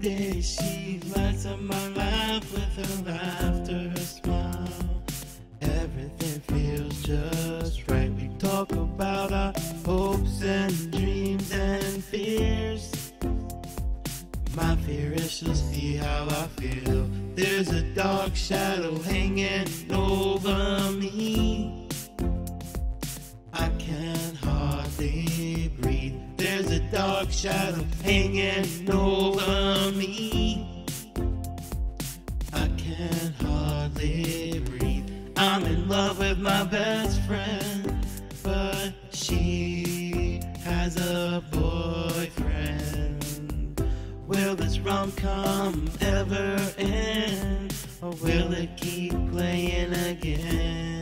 day she lights up my life with her laughter, her smile. Everything feels just right. We talk about our hopes and dreams and fears. My fear is she'll see how I feel. There's a dark shadow hanging over me. I can hardly breathe. There's a dark shadow hanging over me. I can hardly breathe. I'm in love with my best friend, but she has a boyfriend. Will this rom-com ever end, or will it keep playing again?